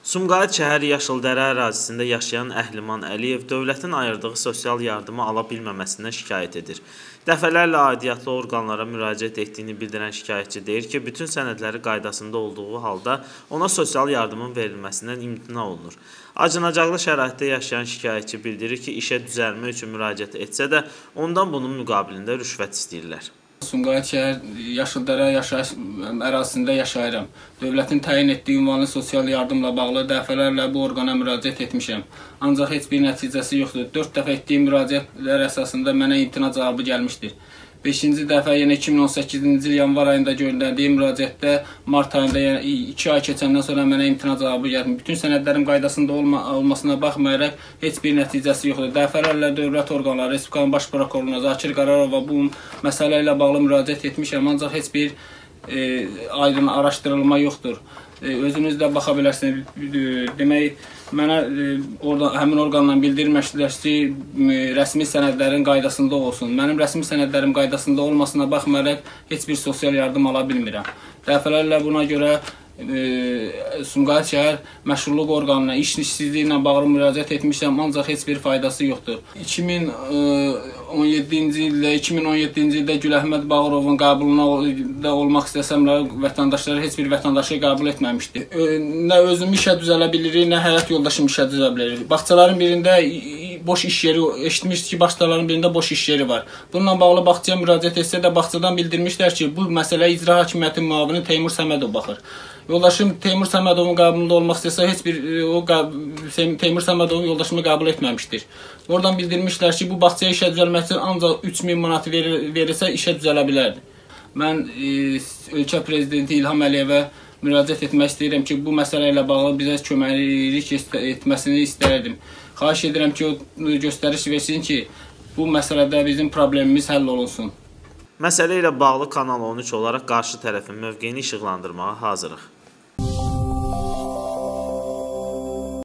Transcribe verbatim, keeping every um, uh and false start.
Sumqayıt şəhər Yaşıldərə ərazisində yaşayan Əhliman Əliyev dövlətin ayırdığı sosial yardımı ala bilməməsindən şikayət edir. Dəfələrlə aidiyyatlı orqanlara müraciət etdiyini bildirən şikayətçi deyir ki, bütün sənədləri qaydasında olduğu halda ona sosial yardımın verilməsindən imtina olunur. Acınacaqlı şəraitdə yaşayan şikayətçi bildirir ki, işə düzəlmə üçün müraciət etsə də ondan bunun müqabilində rüşvət istəyirlər. Sumqayıt şəhər Yaşıldərə yaşayış ərazisində yaşayıram. Dövlətin təyin etdiyi ünvanlı sosial yardımla bağlı dəfələrlə bu orqana müraciət etmişəm. Ancaq heç bir nəticəsi yoxdur. dörd dəfə etdiyim müraciətlər əsasında mənə imtina cavabı gəlmişdir. beşinci dəfə yenə iki min on səkkizinci il yanvar ayında göndərdiyim müraciətdə mart ayında, yəni iki ay keçəndən sonra mənə imtina cavabı gəldi. Bütün sənədlərim qaydasında olma, olmasına baxmayaraq heç bir nəticəsi yoxdur. Dəfələrlə dövlət orqanları, Respublikanın Baş Prokuroruna, Zakir Qararova bu məsələ ilə bağlı müraciət etmişəm, ancaq heç bir e, aydın araşdırılma yoxdur. E, özünüz də baxa bilərsiniz. E, demək, mənə e, orada həmin orqanla bildirmişdilər ki, e, rəsmi sənədlərin qaydasında olsun. Mənim rəsmi sənədlərim qaydasında olmasına baxmayaraq heç bir sosial yardım ala bilmirəm. Dəfələrlə buna görə e, Sumqayıt şəhər məşğulluq orqanına, iş işsizliyi ilə bağlı müraciət etmişəm, ancaq heç bir faydası yoxdur. iki min on yeddinci ildə, iki min on yeddinci ildə Güləhməd Bağırovun qəbuluna olmaq istəsəm, vətəndaşları heç bir vətəndaşı qəbul etməmişdi. Nə özüm işə düzələ bilirik, nə həyat yoldaşım işə düzələ bilirik. Bağçaların birində boş iş yeri, eşitmişdik ki, bağçaların birində boş iş yeri var. Bununla bağlı bağçaya müraciət etsə də bağçadan bildirmişlər ki, bu məsələ İcra Hakimiyyətinin müavini Teymur Səmədov baxır. Yoldaşım Teymur Səmədovun qəbulunda olmaq istəsə, heç bir o Teymur Səmədov yoldaşımı qəbul etməmişdir. Oradan bildirmişlər ki, bu bağçaya işə düzəlmək üçün ancaq üç min manat verilsə işə düzələ bilərdi. Mən e, ölkə prezidenti İlham Əliyevə müraciət etmək istəyirəm ki, bu məsələ ilə bağlı bizə köməklik etməsini istərdim. Xahiş edirəm ki, o göstəriş versin ki, bu məsələdə bizim problemimiz həll olunsun. Məsələ ilə bağlı Kanal on üç olaraq qarşı tərəfin mövqeyini işıqlandırmağa hazırıq.